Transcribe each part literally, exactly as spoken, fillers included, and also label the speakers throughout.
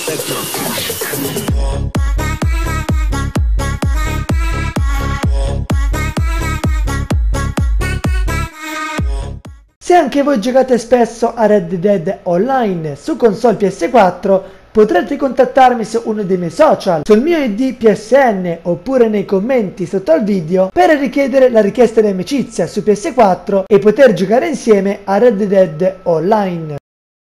Speaker 1: Se anche voi giocate spesso a Red Dead Online su console P S quattro, potrete contattarmi su uno dei miei social, sul mio I D P S N oppure nei commenti sotto al video per richiedere la richiesta di amicizia su P S quattro e poter giocare insieme a Red Dead Online.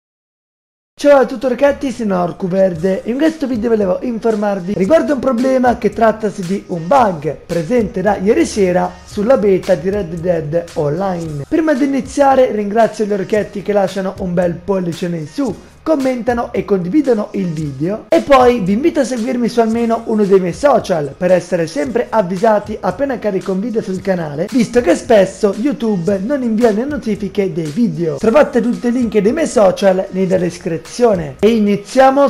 Speaker 1: Ciao a tutti ragazzi, sono Orcuverde e in questo video volevo informarvi riguardo un problema che trattasi di un bug presente da ieri sera sulla beta di Red Dead Online. Prima di iniziare ringrazio gli orchetti che lasciano un bel pollice in su, commentano e condividono il video e poi vi invito a seguirmi su almeno uno dei miei social per essere sempre avvisati appena carico un video sul canale, visto che spesso YouTube non invia le notifiche dei video. Trovate tutti i link dei miei social nella descrizione e iniziamo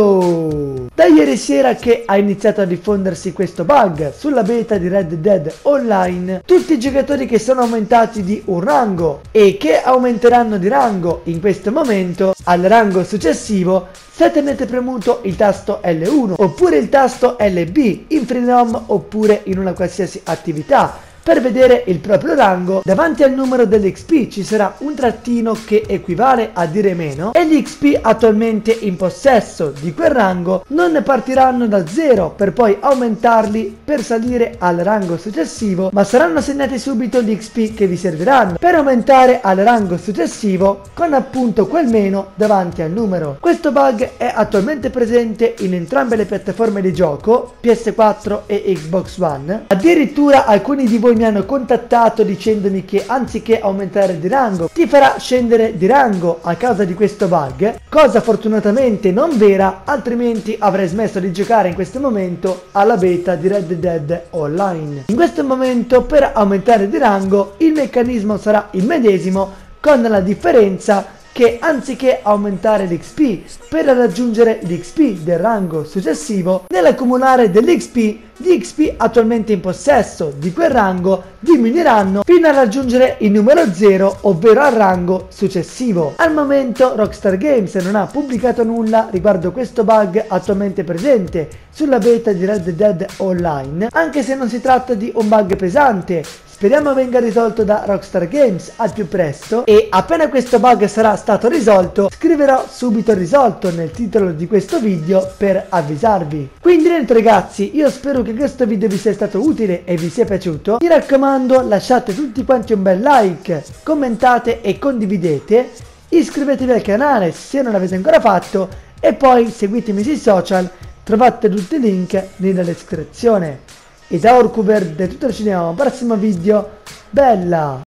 Speaker 1: subito! Da ieri sera che ha iniziato a diffondersi questo bug sulla beta di Red Dead Online, tutti i giocatori che sono aumentati di un rango e che aumenteranno di rango in questo momento al rango successivo, se tenete premuto il tasto L uno oppure il tasto L B in Freedom oppure in una qualsiasi attività per vedere il proprio rango, davanti al numero dell'X P ci sarà un trattino che equivale a dire meno e gli X P attualmente in possesso di quel rango non ne partiranno da zero per poi aumentarli per salire al rango successivo, ma saranno assegnati subito gli X P che vi serviranno per aumentare al rango successivo con appunto quel meno davanti al numero. Questo bug è attualmente presente in entrambe le piattaforme di gioco, P S quattro e Xbox One. Addirittura alcuni di voi mi hanno contattato dicendomi che anziché aumentare di rango ti farà scendere di rango a causa di questo bug, cosa fortunatamente non vera, altrimenti avrei smesso di giocare in questo momento alla beta di Red Dead Online. In questo momento per aumentare di rango il meccanismo sarà il medesimo, con la differenza che anziché aumentare l'X P per raggiungere l'X P del rango successivo, nell'accumulare dell'X P, gli X P attualmente in possesso di quel rango diminuiranno fino a raggiungere il numero zero, ovvero al rango successivo. Al momento Rockstar Games non ha pubblicato nulla riguardo questo bug attualmente presente sulla beta di Red Dead Online, anche se non si tratta di un bug pesante. Speriamo venga risolto da Rockstar Games al più presto e appena questo bug sarà stato risolto scriverò subito risolto nel titolo di questo video per avvisarvi. Quindi niente ragazzi, io spero che questo video vi sia stato utile e vi sia piaciuto. Mi raccomando, lasciate tutti quanti un bel like, commentate e condividete, iscrivetevi al canale se non l'avete ancora fatto e poi seguitemi sui social, trovate tutti i link nella descrizione. E da Orcuverde è tutto, ci vediamo al prossimo video, bella!